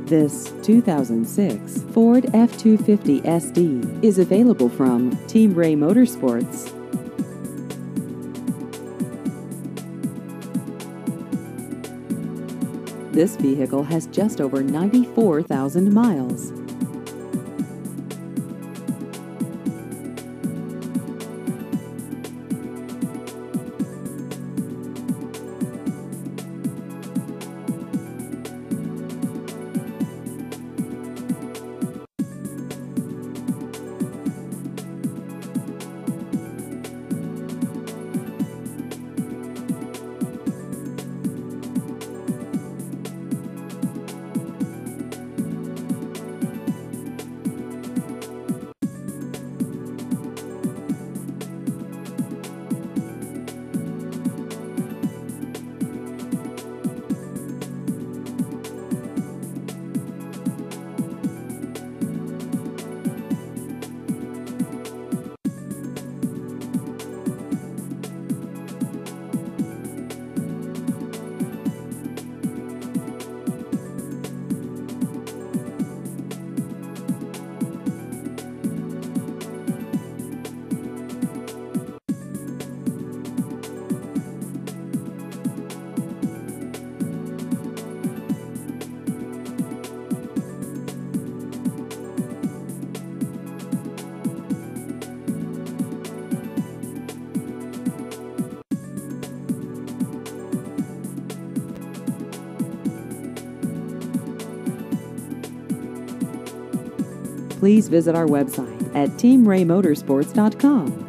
This 2006 Ford F-250 SD is available from Team Ray Motorsports. This vehicle has just over 94,000 miles. Please visit our website at teamraymotorsports.com.